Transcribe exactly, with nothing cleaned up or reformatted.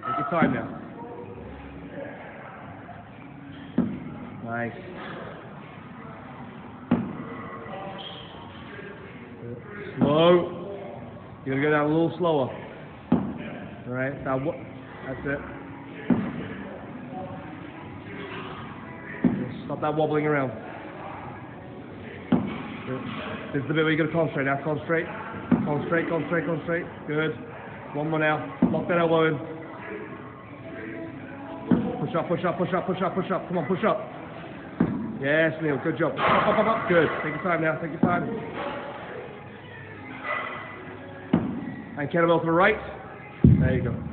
Take your time now. Nice. Slow. You're gonna go down a little slower. All right. Now what? That's it. Stop that wobbling around. Good. This is the bit where you're gonna concentrate. Now concentrate. Concentrate. Concentrate. Concentrate. Good. One more now. Lock that elbow in. Push up. Push up. Push up. Push up. Push up. Come on. Push up. Yes, Neil. Good job. Up, up, up, up. Good. Take your time now. Take your time. And kettlebell to the right. There you go.